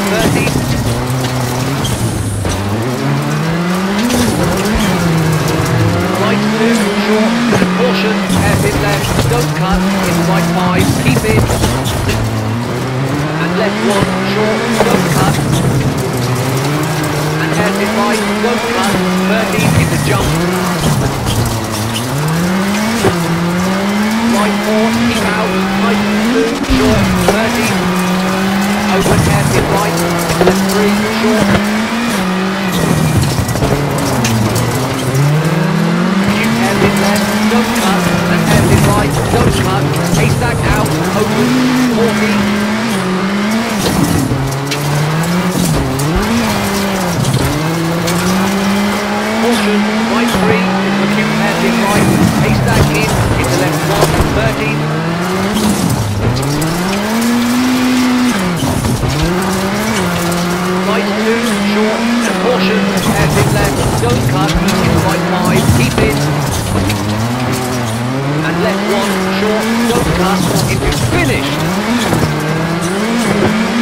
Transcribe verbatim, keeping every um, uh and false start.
thirty. Right two, short, and caution, hairpin left, don't cut, into right five, keep in. And left one, short, don't cut. And hairpin right, don't cut, thirty, into jump. Right four, keep out, right two, short, thirty. Over hairpin right, left three, short. Keep hairpin left, don't cut, and hairpin right, don't cut. Haystack out, open, forty. Caution, right three, into acute hairpin right, haystack in, into left one, thirty. Right two, short, and caution, hairpin left, don't cut, into right five, keep in. And left one, short, don't cut, into finished.